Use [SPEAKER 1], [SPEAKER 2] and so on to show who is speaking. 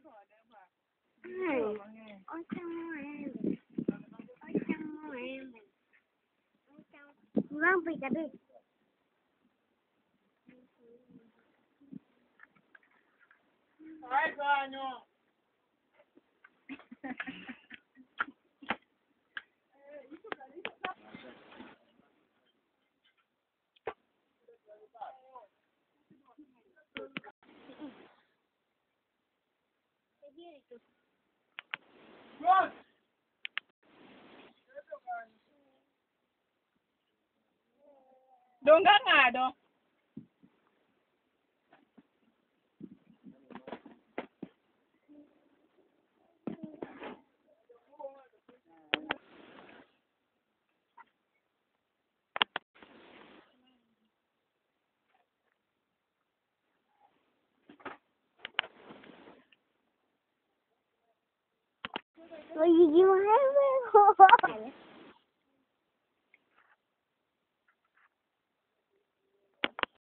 [SPEAKER 1] Ôi chăng em, ôi chăng em, vâng bị cái gì?
[SPEAKER 2] Ai, ganho! Donga ngado.
[SPEAKER 1] Ôi gì mà hết